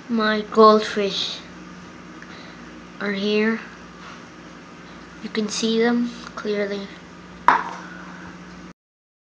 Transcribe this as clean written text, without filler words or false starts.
My goldfish are here. You can see them clearly.